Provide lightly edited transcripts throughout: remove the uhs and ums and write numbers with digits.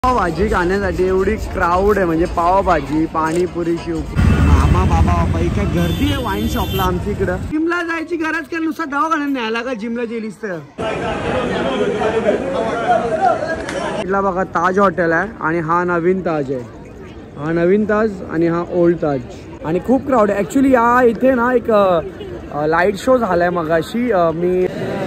पावभाजी खाण्यासाठी एवढी क्राऊड आहे, म्हणजे पावभाजी पाणीपुरी शिव मामा बाबा बाई काय गर्दी आहे वाईन शॉपला आमच्या इकडं. जिमला जायची गरज काय, नुसतं दवाखान्यात न्यायला का जिमला गेलीस तर. इथला बघा ताज हॉटेल आहे आणि हा नवीन ताज आहे, हा नवीन ताज आणि हा ओल्ड ताज. आणि खूप क्राऊड आहे ॲक्च्युली. या इथे ना एक लाईट शो झालाय मगाशी. मी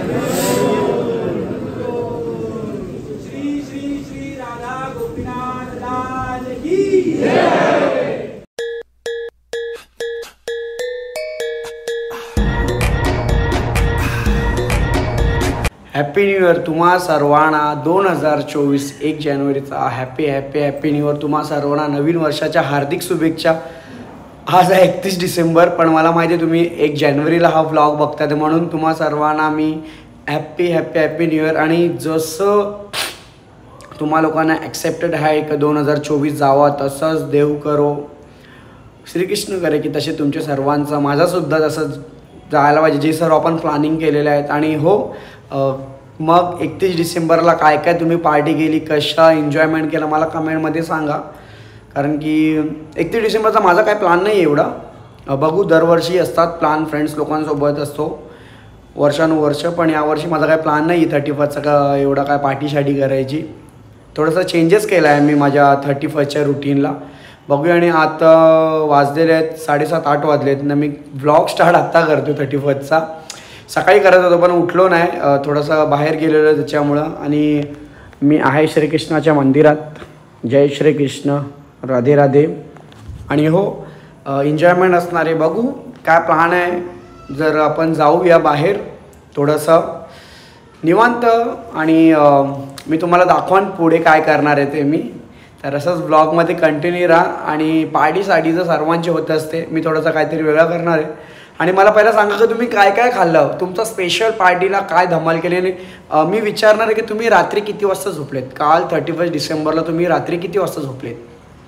हॅपी न्यू इयर तुम्हा सर्वांना. 2024 1 जानेवारीचा happy happy happy new year तुम्हा सर्वांना. नवीन वर्षाच्या हार्दिक शुभेच्छा. आज आहे 31 डिसेंबर, पण मला माहिती आहे तुम्ही 1 जानेवारीला हा व्लॉग बघतात, म्हणून तुम्हा सर्वांना मी happy happy happy new year. आणि जसं तुम्हा लोकांना ॲक्सेप्टेड आहे की 2024 जावा, तसंच देव करो, श्रीकृष्ण करे की तसे तुमच्या सर्वांचं माझासुद्धा तसंच जायला पाहिजे, जे सर्व आपण प्लॅनिंग केलेले आहेत. आणि हो मग 31 डिसेंबरला काय काय तुम्ही पार्टी केली, कशा एन्जॉयमेंट केला मला कमेंटमध्ये सांगा. कारण की 31 डिसेंबरचा माझा काय प्लॅन नाही एवढा. बघू, दरवर्षी असतात प्लॅन, फ्रेंड्स लोकांसोबत असतो वर्षानुवर्ष, पण यावर्षी माझा काय प्लॅन नाही 31चा का एवढा काय पार्टी शाटी करायची. थोडंसं चेंजेस केला आहे मी माझ्या 31च्या रुटीनला. बघूया. आणि आता वाजलेले आहेत 7:30-8 वाजलेत ना. मी व्लॉग स्टार्ट आत्ता करतो 31चा. सकाळी करत होतो पण उठलो नाही, थोडंसं बाहेर गेलेलो त्याच्यामुळं. आणि मी आहे श्रीकृष्णाच्या मंदिरात. जय श्रीकृष्ण, राधे राधे. आणि हो एन्जॉयमेंट असणार आहे. बघू काय प्लॅन आहे. जर आपण जाऊया बाहेर थोडंसं निवांत, आणि मी तुम्हाला दाखवान पुढे काय करणार आहे ते मी. तर असंच ब्लॉगमध्ये कंटिन्यू राहा. आणि पार्टीसाठी जर सर्वांची होत असते, मी थोडंसं काहीतरी वेगळं करणार आहे. आणि मला पहिला सांगा की तुम्ही काय काय खाल्लं, तुमचा स्पेशल पार्टीला काय धमाल केली. आणि मी विचारणार आहे की तुम्ही रात्री किती वाजता झोपलेत. काल 31 डिसेंबरला तुम्ही रात्री किती वाजता झोपलेत.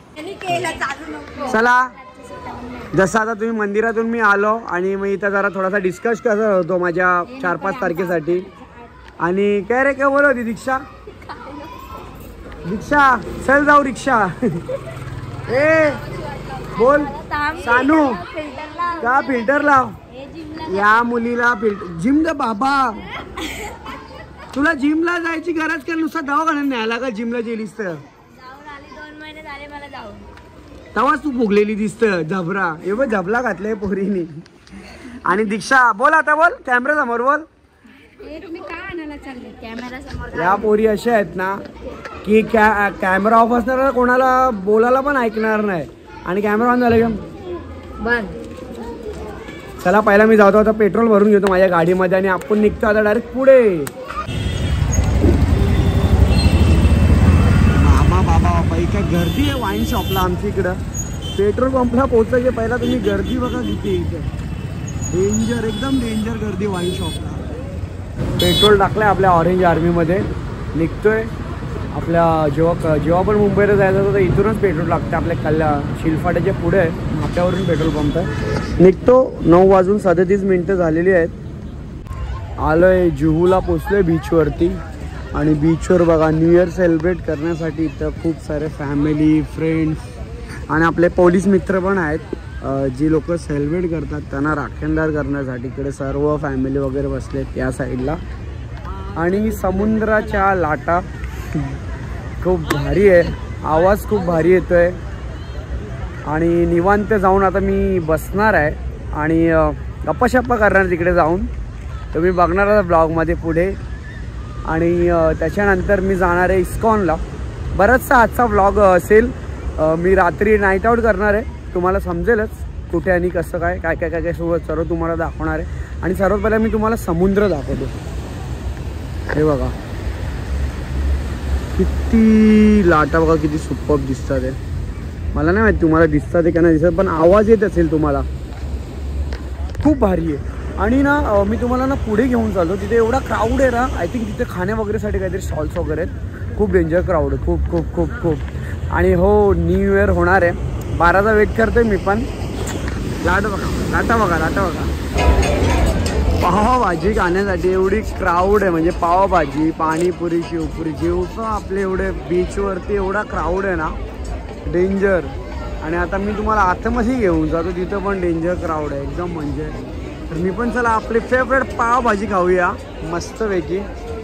चला, जसं आता तुम्ही मंदिरातून मी आलो आणि मग इथं जरा थोडासा डिस्कस करत होतो माझ्या 4-5 तारखेसाठी. आणि काय रे काय बोलवती दीक्षा, दीक्षा चल जाऊ रिक्षा. ए बोल सानू का फिल्टर लाव. या मुलीला जिम ग बाबा, तुला जिमला जायची गरज काय, नुसतं दवाखान्यात न्यायला का जिमला गेलीस तर. तेव्हाच तू फुगलेली दिसत झबरा. हे बघ झबला घातलाय पोरीनी. आणि दीक्षा बोल आता, बोल कॅमेरा समोर बोल. या पोरी अशा आहेत ना की कॅमेरा ऑफ असणार कोणाला बोलायला पण ऐकणार नाही, आणि कॅमेरा ऑन झाला का. चला पहिला मी जातो आता पेट्रोल भरून घेतो माझ्या गाडीमध्ये आणि आपण निघतो आता डायरेक्ट पुढे. मामा बाबा बाई काय गर्दी आहे वाईन शॉपला आमच्या इकडं. पेट्रोल पंपला पोहोचायचे पहिला तुम्ही गर्दी बघा किती इथे. डेंजर, एकदम डेंजर गर्दी वाईन शॉपला. पेट्रोल टाकलंय आपल्या ऑरेंज आर्मीमध्ये. निघतोय आपल्या जेव्हा पण मुंबईला जायचं होतं तर इथूनच पेट्रोल लागतं. आपल्या शिलफाट्याच्या पुढे आपल्यावरून पेट्रोल पंप आहे. निघतो. 9:37 झालेली आहेत. आलोय जुहूला, पोचलोय बीचवरती. आणि बीचवर बघा न्यू इयर सेलिब्रेट करण्यासाठी इथं खूप सारे फॅमिली, फ्रेंड्स आणि आपले पोलीस मित्र पण आहेत. जी लोक सेलिब्रेट करतात त्यांना राखणदार करण्यासाठी इकडे सर्व फॅमिली वगैरे बसलेत या साईडला. आणि समुद्राच्या लाटा खूप भारी आहे, आवाज खूप भारी येतोय. आणि निवांत जाऊन आता मी बसणार आहे आणि गप्पाशप्पा करणार तिकडे जाऊन. तुम्ही बघणार आहात ब्लॉगमध्ये पुढे. आणि त्याच्यानंतर मी जाणार आहे इस्कॉनला. बराचसा आजचा ब्लॉग असेल. मी रात्री नाईट आऊट करणार आहे, तुम्हाला समजेलच कुठे आणि कसं काय काय काय काय काय सर्व तुम्हाला दाखवणार आहे. आणि सर्वात पहिला मी तुम्हाला समुद्र दाखवतो. हे बघा किती लाटा, बघा किती सुपर्ब दिसतात आहे. मला नाही माहिती तुम्हाला दिसतात आहे का नाही दिसत, पण आवाज येत असेल तुम्हाला. खूप भारी आहे. आणि ना मी तुम्हाला ना पुढे घेऊन चालतो. तिथे एवढा क्राऊड आहे ना, आय थिंक तिथे खाण्या वगैरेसाठी काहीतरी स्टॉल्स वगैरे आहेत. खूप डेंजर क्राऊड आहे, खूप खूप खूप खूप. आणि हो न्यू इयर होणार आहे. 12चा वेट करतोय मी पण. लाटा बघा, लाटा बघा, लाटा बघा. पावभाजी खाण्यासाठी एवढी क्राऊड आहे, म्हणजे पावभाजी, पाणीपुरी, शिवपुरी, जेवतो आपले एवढे बीचवरती एवढा क्राऊड आहे ना, डेंजर. आणि आता मी तुम्हाला आतमध्ये घेऊन जातो, तिथं पण डेंजर क्राऊड आहे एकदम म्हणजे. तर मी पण चला आपली फेवरेट पावभाजी खाऊया मस्तपैकी.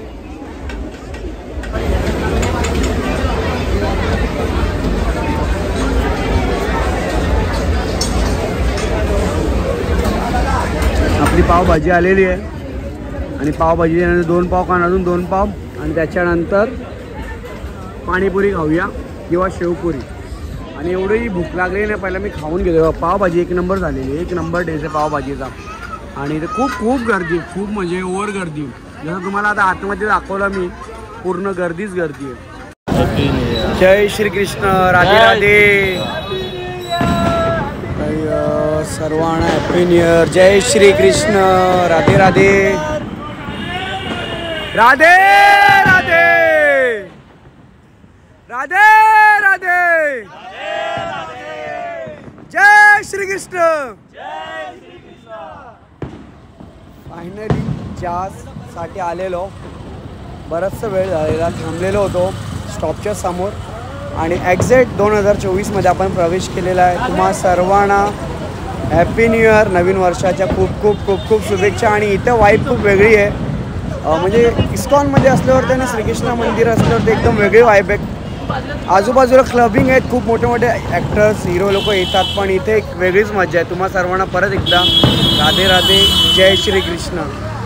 आपली पावभाजी आलेली आहे आणि पावभाजी त्यानंतर 2 पाव खाणार, अजून 2 पाव आणि त्याच्यानंतर पाणीपुरी खाऊया किंवा शेवपुरी. आणि एवढी भूक लागली नाही, पहिला मी खाऊन घेतो. पावभाजी 1 नंबर झालेली, 1 नंबर टेस्ट आहे पावभाजीचा. आणि इथे खूप गर्दी, खूप म्हणजे ओव्हर गर्दी. जसं तुम्हाला आता आतमध्ये दाखवलं मी, पूर्ण गर्दीच गर्दी आहे. जय श्री कृष्ण, राधे राधे सर्वांना हॅपी न्यू इयर. जय श्री कृष्ण, राधे राधे राधे राधे राधे राधे जय श्री कृष्ण. फायनली चहासाठी आलेलो, बराचसा वेळ झालेला, थांबलेलो होतो स्टॉपच्या समोर आणि एक्झॅक्ट 2024मध्ये आपण प्रवेश केलेला आहे. तुम्हा सर्वांना हॅपी न्यू इयर, नवीन वर्षाच्या खूप खूप खूप खूप शुभेच्छा. आणि इथं वाईब खूप वेगळी आहे, म्हणजे इस्कॉनमध्ये असल्यावर आणि श्रीकृष्ण मंदिर असल्यावर ते एकदम वेगळी वाईब आहे. आजूबाजूला क्लबिंग आहेत, खूप मोठे मोठे ॲक्टर्स, हिरो लोक येतात, पण इथे एक वेगळीच मजा आहे. तुम्हा सर्वांना परत एकदा राधे राधे, जय श्री कृष्ण.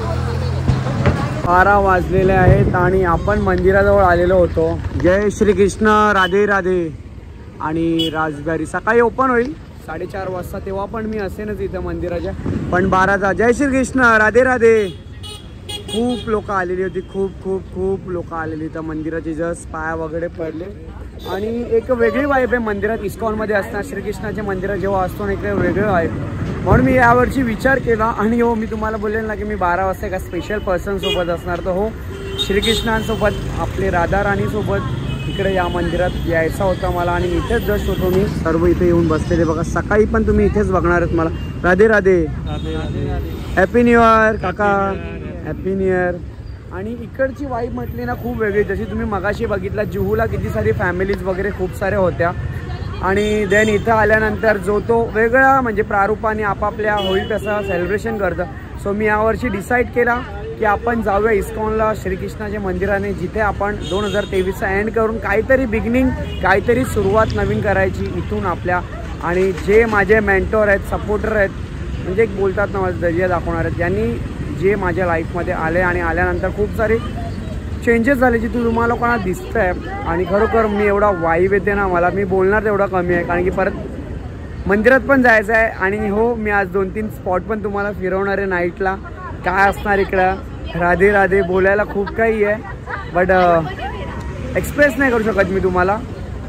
12 वाजलेले आहेत आणि आपण मंदिराजवळ आलेलो होतो. जय श्री कृष्ण, राधे राधे. आणि राजबारी सकाळी ओपन होईल 4:30 वाजता, तेव्हा पण मी असेनच इथं मंदिराच्या. पण 12चा जय श्री कृष्ण, राधे राधे. खूप लोक आलेली होती, खूप खूप खूप लोक आलेली तर मंदिराचे जस्ट पाया वगैरे पडले. आणि एक वेगळी वाईब आहे मंदिरात. इस्कॉनमध्ये असणार श्रीकृष्णाच्या मंदिरात जेव्हा असतो ना, एक वेगळं वाईब. म्हणून मी यावर्षी विचार केला. आणि हो, मी तुम्हाला बोलेल ना की मी 12 वाजता एका स्पेशल पर्सनसोबत असणार. तर हो, श्रीकृष्णांसोबत, आपले राधा राणीसोबत इकडे या मंदिरात यायचा होता मला. आणि इथेच जस्ट होतो मी, सर्व इथे येऊन बसलेले बघा. सकाळी पण तुम्ही इथेच बघणार आहेत मला. Radhe Radhe, happy new year काका, हॅपी न्यू इयर. आणि इकडची वाईब म्हटली ना खूप वेगळी. जशी तुम्ही मगाशी बघितला, जुहूला किती सारी फॅमिलीज वगैरे खूप साऱ्या होत्या. आणि देन इथं आल्यानंतर जो तो वेगळा म्हणजे प्रारूपाने आपापल्या होईल तसं सेलिब्रेशन करतं. सो मी यावर्षी डिसाईड केला की आपण जाऊया इस्कॉनला, श्रीकृष्णाच्या मंदिराने, जिथे आपण 2023चा एंड करून काहीतरी बिगिनिंग, काहीतरी सुरुवात नवीन करायची इथून आपल्या. आणि जे माझे मेंटॉर आहेत, सपोर्टर आहेत, म्हणजे एक बोलतात ना माझं दर्जा दाखवणार आहेत, यांनी जे माझ्या लाईफमध्ये आले आणि आल्यानंतर खूप सारे चेंजेस झाले जे तुम्हाला लोकांना दिसतं आहे. आणि खरोखर मी एवढा वाईब येते ना मला, मी बोलणार तेवढा कमी आहे, कारण की परत मंदिरात पण जायचं आहे. आणि हो, मी आज 2-3 स्पॉट पण तुम्हाला फिरवणार आहे नाईटला. काय असणार इकडं, राधे राधे बोलायला खूप काही आहे, बट एक्सप्रेस नाही करू शकत मी तुम्हाला.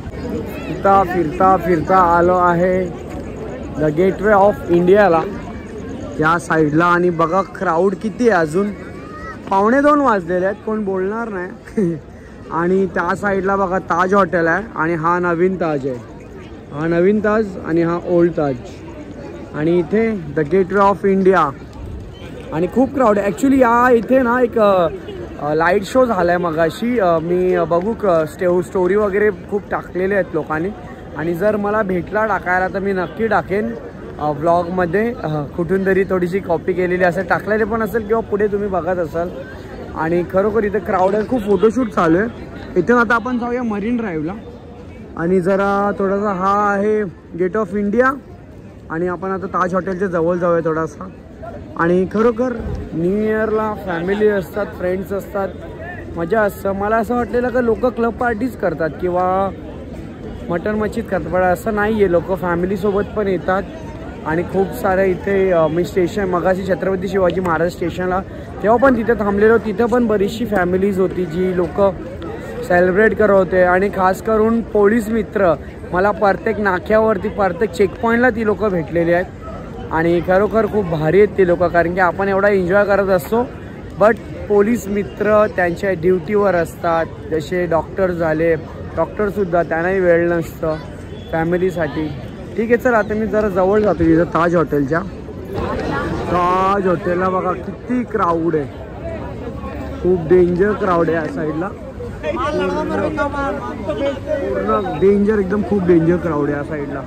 फिरता फिरता आलो आहे द गेटवे ऑफ इंडियाला, या साईडला. आणि बघा क्राऊड किती आहे, अजून 1:45 वाजलेले आहेत, कोण बोलणार नाही. आणि त्या साईडला बघा ताज हॉटेल आहे, आणि हा नवीन ताज आहे, हा नवीन ताज आणि हा ओल्ड ताज. आणि इथे द गेटवे ऑफ इंडिया. आणि खूप क्राऊड आहे ॲक्च्युली. या इथे ना एक लाईट शो झाला आहे मगाशी, मी बघू स्टोरी वगैरे खूप टाकलेले आहेत लोकांनी. आणि जर मला भेटला टाकायला तर मी नक्की टाकेन व्लॉगमध्ये. कुठून तरी थोडीशी कॉपी केलेली असेल, टाकलेले पण असेल किंवा पुढे तुम्ही बघत असाल. आणि खरोखर इथे क्राऊड आहे, खूप फोटोशूट चालू आहे. इथून आता आपण जाऊया मरीन ड्राईव्हला. आणि जरा थोडासा हा आहे गेट ऑफ इंडिया, आणि आपण आता ताज हॉटेलच्या जवळ जाऊया थोडासा. आणि खरोखर न्यू इयरला फॅमिली असतात, फ्रेंड्स असतात, मजा असतं. मला असं वाटलेलं का लोक क्लब पार्टीज करतात किंवा मटण मच्छीत करतात, पण असं नाही आहे. लोक फॅमिलीसोबत पण येतात. आणि खूप साऱ्या इथे मी स्टेशन मगाशी छत्रपती शिवाजी महाराज स्टेशनला तेव्हा पण तिथे थांबलेलो, तिथं पण बरीचशी फॅमिलीज होती जी लोक सेलिब्रेट करत होते. आणि खास करून पोलीस मित्र मला प्रत्येक नाक्यावरती, प्रत्येक चेकपॉईंटला ती लोक भेटलेली आहेत. आणि खरोखर खूप भारी आहेत ती लोक, कारण की आपण एवढा एन्जॉय करत असतो, बट पोलीस मित्र त्यांच्या ड्युटीवर असतात. जसे डॉक्टर झाले, डॉक्टरसुद्धा त्यांनाही वेळ नसतं फॅमिलीसाठी. ठीक आहे, चल आता मी जरा जवळ जातो इथं ताज हॉटेलच्या. ताज हॉटेलला बघा किती क्राऊड आहे, खूप डेंजर क्राऊड आहे या साईडला, पूर्ण डेंजर, एकदम खूप डेंजर क्राऊड आहे या साईडला.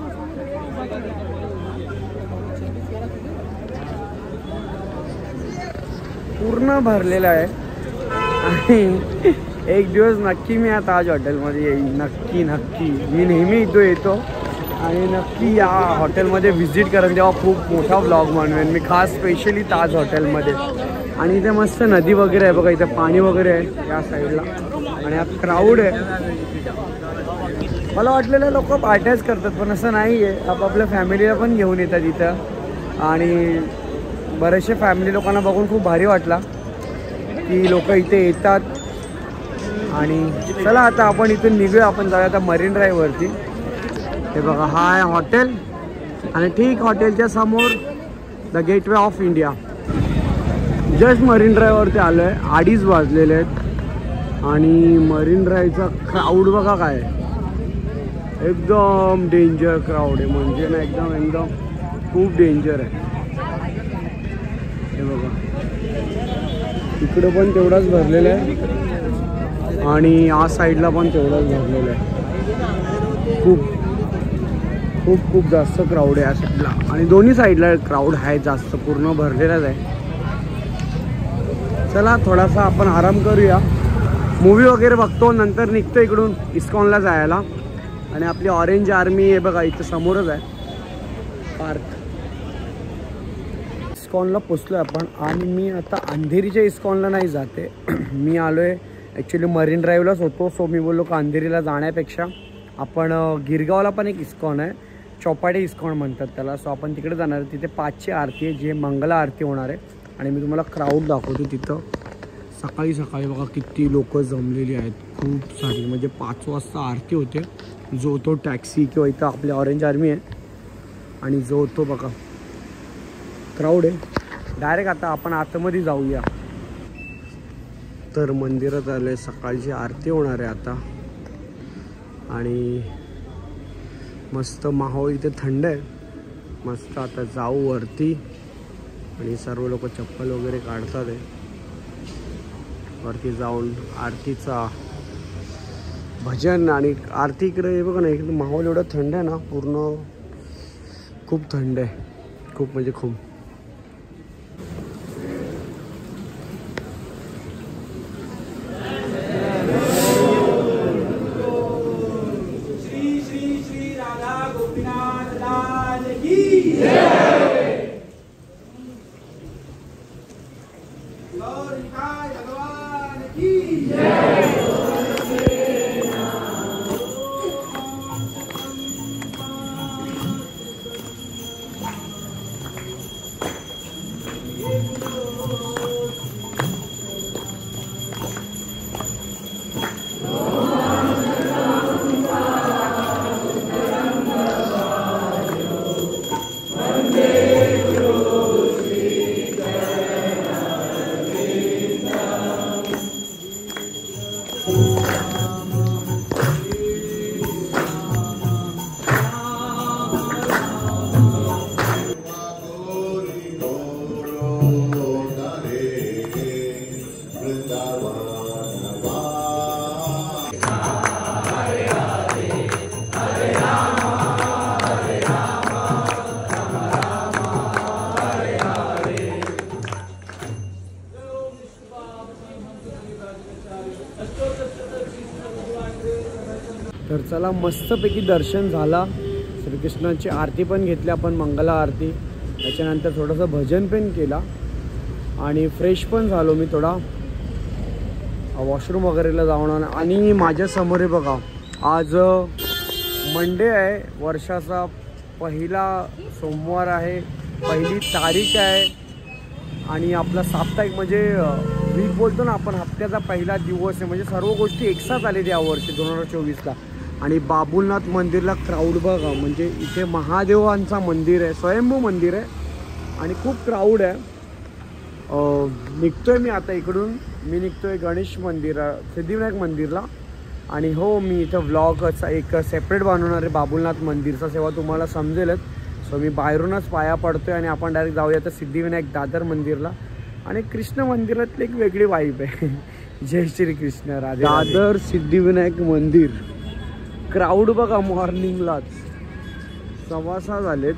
पूर्ण भरलेला आहे आणि एक दिवस नक्की मी या ताज हॉटेलमध्ये येईन, नक्की नक्की. मी नेहमी इथं येतो आणि नक्की या हॉटेलमध्ये व्हिजिट करेन, तेव्हा खूप मोठा व्लॉग बनवेन मी, खास स्पेशली ताज हॉटेलमध्ये. आणि इथे मस्त नदी वगैरे आहे बघा, इथे पाणी वगैरे आहे या साईडला आणि हा क्राऊड आहे. मला वाटलेलं लोक पार्ट्याच करतात, पण असं नाही आहे, आपापल्या फॅमिलीला पण घेऊन येतात इथं. आणि बरेचसे फॅमिली लोकांना बघून खूप भारी वाटला की लोक इथे येतात. आणि चला आता आपण इथून निघूया, आपण जाऊया आता मरीन ड्राईव्हवरती. हे बघा हा आहे हॉटेल आणि ठीक हॉटेलच्या समोर the gateway of India. Just Marine ड्राईव्हवरती आलो आहे, 2:30 वाजलेले आहेत आणि मरीन ड्राईव्हचा क्राऊड बघा काय, एकदम डेंजर क्राऊड आहे, म्हणजे ना एकदम एकदम खूप डेंजर आहे. हे बघा इकडं पण तेवढाच भरलेला आहे आणि या साईडला पण तेवढाच भरलेला आहे. खूप खूप खूप जास्त क्राऊड आहे या साईडला आणि दोन्ही साईडला क्राऊड आहे जास्त, पूर्ण भरलेलाच आहे. चला थोडासा आपण आराम करूया, मूवी वगैरे बघतो, नंतर निघतो इकडून इस्कॉनला जायला. आणि आपली ऑरेंज आर्मी हे बघा इथं समोरच आहे पार्क. इस्कॉनला पोचलो आहे आपण आणि मी आता अंधेरीच्या इस्कॉनला नाही जाते. मी आलो आहे ॲक्च्युली मरीन ड्राईव्हलाच होतो, सो मी बोललो का अंधेरीला जाण्यापेक्षा आपण गिरगावला पण एक इस्कॉन आहे, चौपाटी इस्कॉन म्हणतात त्याला, सो आपण तिकडे जाणार आहे. तिथे 5ची आरती आहे, जे मंगला आरती होणार आहे. आणि मी तुम्हाला क्राऊड दाखवतो तिथं. सकाळी सकाळी बघा किती लोक जमलेली आहेत, खूप सारी, म्हणजे 5 वाजता आरती होते. जो तो टॅक्सी किंवा इथं आपली ऑरेंज आर्मी आहे आणि जो तो बघा क्राऊड आहे. डायरेक्ट आता आपण आतमध्ये जाऊया. तर मंदिरात आले, सकाळची आरती होणार आहे आता आणि मस्त माहोल इथे थंड आहे मस्त. आता जाऊ वरती आणि सर्व लोक चप्पल वगैरे काढतात आहे. वरती जाऊन आरतीचा भजन आणि आरती इकडे बघा ना, इकडे माहोल एवढा थंड आहे ना, पूर्ण खूप थंड आहे, खूप म्हणजे खूप. तर चला मस्तपैकी दर्शन झाला, श्रीकृष्णाची आरती पण घेतली आपण, मंगला आरती. त्याच्यानंतर थोडंसं भजन पण केला आणि फ्रेश पण झालो मी, थोडा वॉशरूम वगैरेला जाऊन. आणि माझ्यासमोर आहे बघा, आज मंडे आहे, वर्षाचा पहिला सोमवार आहे, पहिली तारीख आहे आणि आपला साप्ताहिक म्हणजे वीक बोलतो ना आपण, हप्त्याचा पहिला दिवस आहे. म्हणजे सर्व गोष्टी एकसाथ आले यावर्षी 2024ला. आणि बाबुलनाथ मंदिरला क्राऊड बघा, म्हणजे इथे महादेवांचा मंदिर आहे, स्वयंभू मंदिर आहे आणि खूप क्राऊड आहे. निघतोय मी आता इकडून, मी निघतोय गणेश मंदिर, सिद्धिविनायक मंदिरला. आणि हो, मी इथं व्लॉगचा एक सेपरेट बनवणार आहे बाबुलनाथ मंदिरचा, तेव्हा तुम्हाला समजेलच. सो मी बाहेरूनच पाया पडतोय आणि आपण डायरेक्ट जाऊया तर सिद्धिविनायक दादर मंदिरला. आणि कृष्ण मंदिरातली एक वेगळी वाईब आहे. जय श्री कृष्ण. राधे. दादर सिद्धिविनायक मंदिर क्राऊड बघा मॉर्निंगलाच 6:15 झालेत.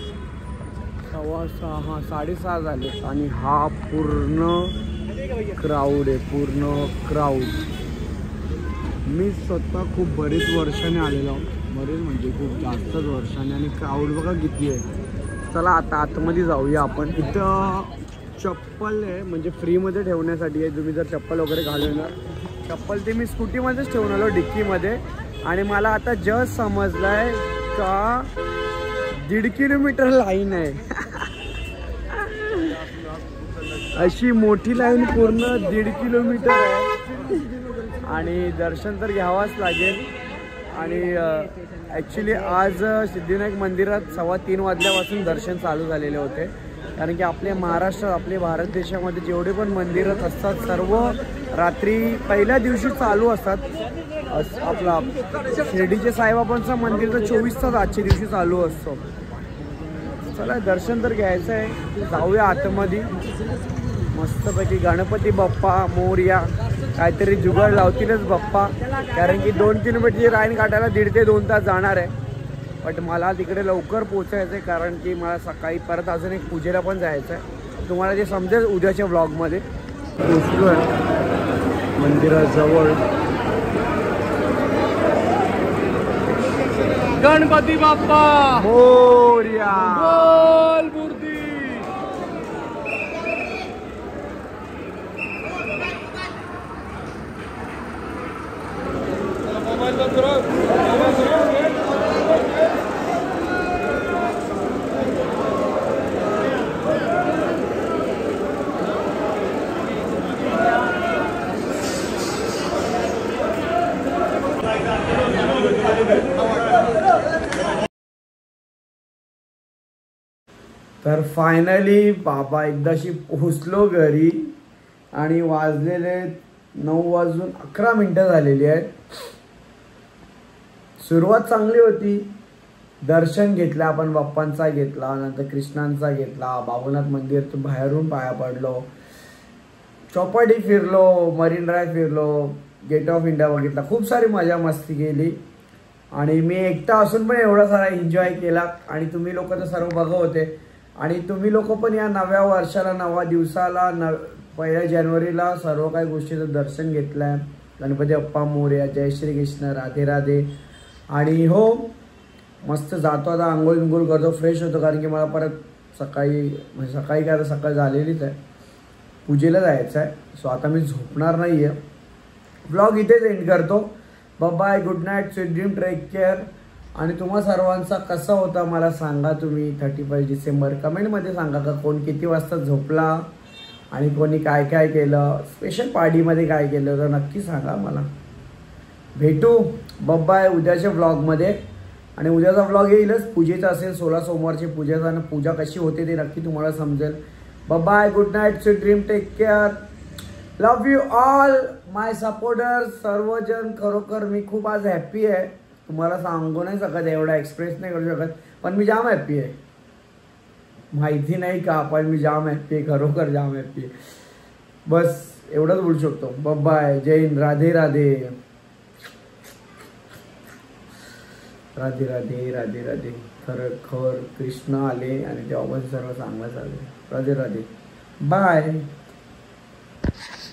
6:15 हां 6:30 झालेत आणि हा पूर्ण क्राऊड आहे. पूर्ण क्राऊड. मी स्वतः खूप बरेच वर्षाने आलेलो बरेच म्हणजे खूप जास्तच वर्षाने. आणि क्राऊड बघा किती आहे. चला आता आतमध्ये जाऊया आपण. इथं चप्पल आहे म्हणजे फ्रीमध्ये ठेवण्यासाठी आहे. तुम्ही जर चप्पल वगैरे घालवणार चप्पल ते मी स्कूटीमध्येच ठेवून आलो डिक्कीमध्ये. आणि मला आता जस्ट समजलं आहे का 1.5 किलोमीटर लाईन आहे. अशी मोठी लाईन पूर्ण 1.5 किलोमीटर आहे. आणि दर्शन तर घ्यावाच लागेल. आणि ॲक्च्युली आज सिद्धिविनायक मंदिरात 3:15 वाजल्यापासून दर्शन चालू झालेले होते. कारण की आपल्या महाराष्ट्रात आपले भारत देशामध्ये जेवढे पण मंदिरात असतात सर्व रात्री पहिल्या दिवशी चालू असतात. आपला शिर्डीचे साईबाबांचं मंदिर तर 24 तास आजच्या दिवशी चालू असतो. चला दर्शन तर घ्यायचं आहे. जाऊया आतमध्ये मस्तपैकी. गणपती बाप्पा मोरया. काहीतरी जुगाड लावतीलच बाप्पा. कारण की 2 किलोमीटरची लाईन काढायला 1.5 ते 2 तास जाणार आहे. बट मला तिकडे लवकर पोचायचं आहे कारण की मला सकाळी परत अजून एक पूजेला पण जायचं आहे. तुम्हाला जे समजेल उद्याच्या व्लॉगमध्ये. पोचलो आहे मंदिराजवळ. गणपती बाप्पा मोरया. बोल मूर्ती. तर फायनली बाबा एकदाशी पोहोचलो घरी. आणि वाजलेले 9:11 झालेली आहेत. सुरुवात चांगली होती. दर्शन घेतलं आपण बाप्पांचा घेतला नंतर कृष्णांचा घेतला. बाबूनाथ मंदिर तर बाहेरून पाया पडलो. चौपाटी फिरलो. मरीन ड्राईव्ह फिरलो. गेट ऑफ इंडिया बघितला. खूप सारी मजा मस्ती केली. आणि मी एकटा असून पण एवढा सारा एन्जॉय केला. आणि तुम्ही लोक तर सर्व बघत होते. आणि तुम्ही लोक पण या नव्या वर्षाला नवा दिवसाला 1 जानेवारीला सर्व काही गोष्टीचं दर्शन घेतलं आहे. गणपती बाप्पा मोरया. जय श्री कृष्ण. राधे राधे. आणि हो मस्त जातो आता. आंघोळ बिंघोळ करतो फ्रेश होतो कारण की मला परत सकाळी म्हणजे सकाळी काय आता सकाळ झालेलीच आहे. पूजेला जायचं आहे. सो आता मी झोपणार नाही आहे. ब्लॉग इथेच एंड करतो. Bye good night. Sweet dream. Take care. आणि तुम्हा सर्वांचा कसा होता मला सांगा तुम्ही. 31 डिसेंबर कमेंटमध्ये सांगा का कोण किती वाजता झोपला आणि कोणी काय काय केलं. स्पेशल पार्टीमध्ये काय केलं तर नक्की सांगा मला. भेटू बाय उद्याच्या व्लॉगमध्ये. आणि उद्याचा व्लॉग येईलच. पूजेचा असेल 16 सोमवारची पूजेचा. आणि पूजा कशी होते ते नक्की तुम्हाला समजेल. Bye good night. Sweet dream. Take care. Love you all my supporters सर्वजण. खरोखर मी खूप आज हॅप्पी आहे. तुम्हाला सांगू नाही शकत एवढा एक्सप्रेस नाही करू शकत. पण मी जाम हॅप्पी आहे. माहिती नाही का पण मी जाम हॅप्पी आहे. खरोखर जाम हॅप्पी आहे. बस एवढंच बोलू शकतो. बाय. जय हिंद. राधे राधे. राधे राधे. राधे राधे. खरखर कृष्ण आले आणि तेव्हा पण सर्व चांगलं चालले. राधे राधे. बाय.